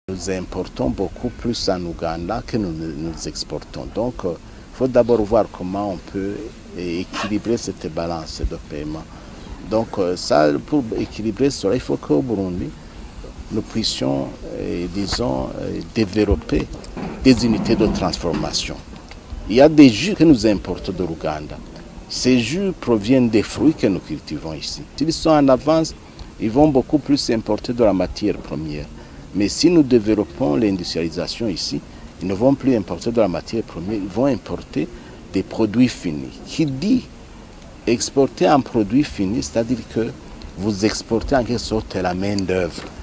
Nous importons beaucoup plus en Ouganda que nous exportons. Donc, il faut d'abord voir comment on peut équilibrer cette balance de paiement. Donc, ça, pour équilibrer cela, il faut qu'au Burundi, nous puissions, disons, développer des unités de transformation. Il y a des jus que nous importons de l'Ouganda. Ces jus proviennent des fruits que nous cultivons ici. S'ils sont en avance, ils vont beaucoup plus importer de la matière première. Mais si nous développons l'industrialisation ici, ils ne vont plus importer de la matière première, ils vont importer des produits finis. Qui dit exporter un produit fini, c'est-à-dire que vous exportez en quelque sorte la main-d'œuvre.